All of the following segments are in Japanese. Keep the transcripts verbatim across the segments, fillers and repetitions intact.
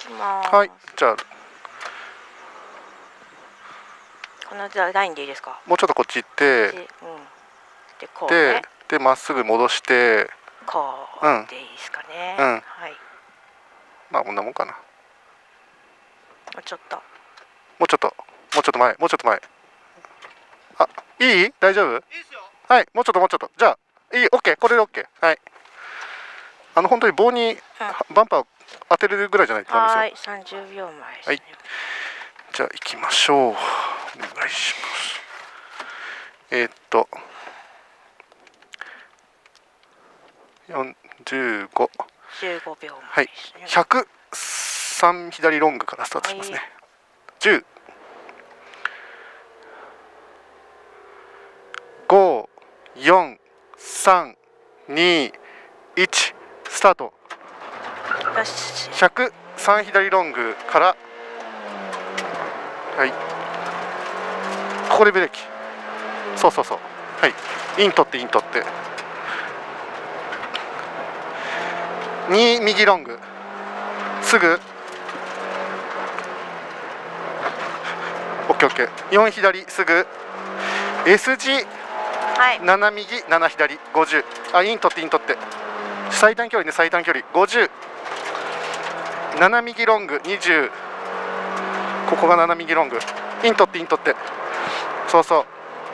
ます。 はい、じゃあこのラインでいいですか？ もうちょっとこっち行って、 うん、でこうね、 でまっすぐ戻して、 こうでいいですかね。 うん、 はい。 まあこんなもんかな。 もうちょっと。 もうちょっと、もうちょっと前、もうちょっと前。あ、いい？大丈夫？いいですよ。はい、もうちょっともうちょっと。じゃあ、いい？オッケー、これでオッケー。はい。あの本当に棒にバンパー当てるぐらいじゃないとダメですよ。 はい、さんじゅうびょうまえですね。 はい。じゃあ行きましょう。お願いします。えー、っとじゅうご。 じゅうごびょうはい。ひゃくさん左ロングからスタートしますね。はい、じゅう、ご、よん、さん、に、いち、スタート。 よし。 ひゃくさん左ロングから、はい。ここでブレーキ。そうそうそう。はい。イン取ってイン取って。に右ロング。すぐ。オッケーオッケー。よん左すぐ。S 字。はい、なな右なな左ごじゅう。あ、イン取ってイン取って。最短距離ね、最短距離ごじゅう。なな右ロングにじゅう。ここがなな右ロング。イン取ってイン取って。そうそう。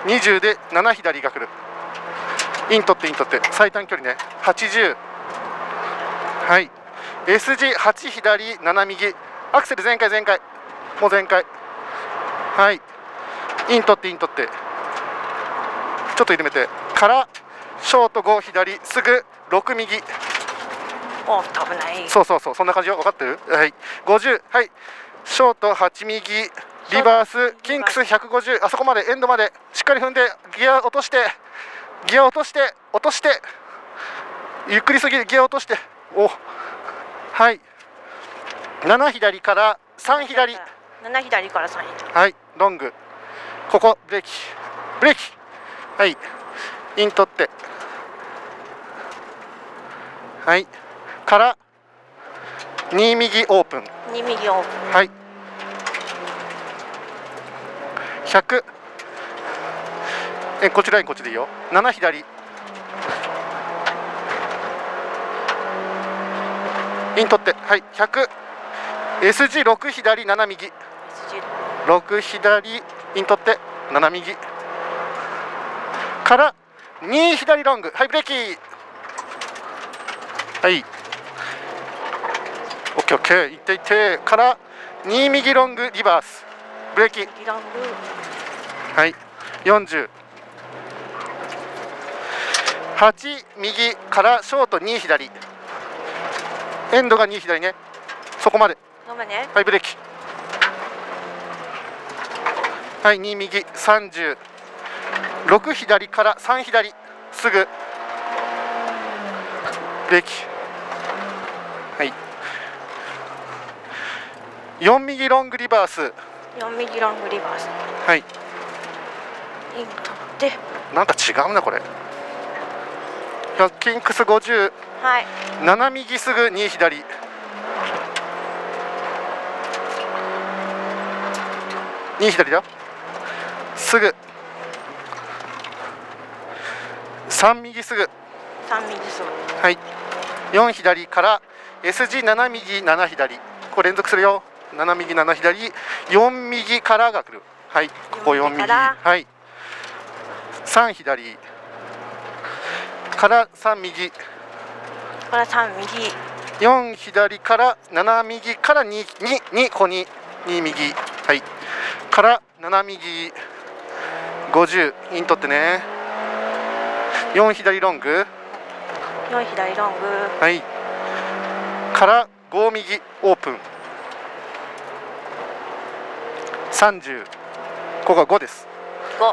にじゅうでなな左が来る。イン取ってイン取って。最短距離ね。はちじゅう。はい。S 字はち左なな右。アクセル全開全開。もう全開。はい。イン取ってイン取って。ちょっと緩めてからショートご左すぐろく右。 お、危ない。 そうそうそう、そんな感じよ。分かってる？はい。ごじゅう。はい。ショートはち右リバースキンクスひゃくごじゅう。あそこまでエンドまでしっかり踏んでギア落としてギア落として落としてゆっくりすぎるギア落として。お、はい。なな左からさん左。 なな左からさん左。 はい。ロング。ここブレーキブレーキ。はい、イン取って、はい、からに右オープン。 に右オープン。 はい。ひゃく。え、こっちラインこっちでいいよ。なな左。イン取って、はい、ひゃく。S 字ろく左なな右。ろく左イン取ってなな右。からに左ロング。はい、ブレーキ。はい。オッケーオッケー。いっていってからに右ロングリバース。ブレーキ。はい。よんじゅう。はち右からショートに左。エンドがに左ね。そこまで。はい、ブレーキ。はい、に右さんじゅう。ろく左からさん左すぐブレーキ。はい。よん右ロングリバース。 よん右ロングリバース。 はい。 イン取ってなんか違うなこれ。キンクスごじゅう。 はい。 なな右すぐに左。に左だよ。すぐさん右すぐ。 さん右すぐ。 はい。よん左から S 字なな右なな左。これ連続するよ。なな右なな左。よん右からが来る。はい。ここよん右。はい。さん左からさん右。 からさん右。 よん左からなな右からに、に、に、ここに、に右。はい。からなな右。ごじゅう。イン取ってね。よん左ロング。 よん左ロング。 はい。からご右オープン。さんじゅう。ここがごです。 ご。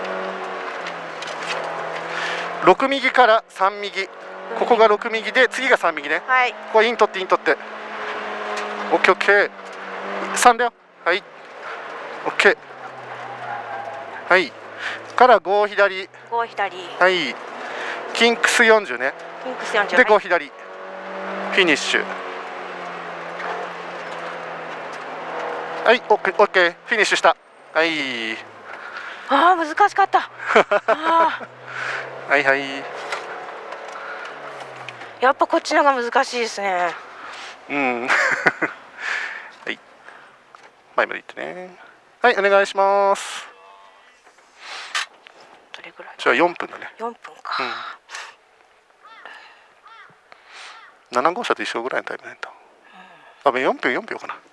ろく右からさん右。ここがろく右で次がさん右ね。 はい。 ここイン取ってイン取って。オッケーオッケー。さんだよ。はい。オッケー。はい。からご左。 ご左。 はい。キンクスよんじゅうね。 キンクスよんじゅう。 でご左。フィニッシュ。 はい、オッケー、フィニッシュした。はい。 ああ、難しかった。あはいはい。 やっぱこっちのが難しいですね。 うん。はい。前まで行ってね。はい、お願いします。 どれぐらい？ じゃあよんぷんだね。 よんぷんか。 うん、なな号車と一緒ぐらいのタイムなんだ。多分よんぷんよんびょうかな。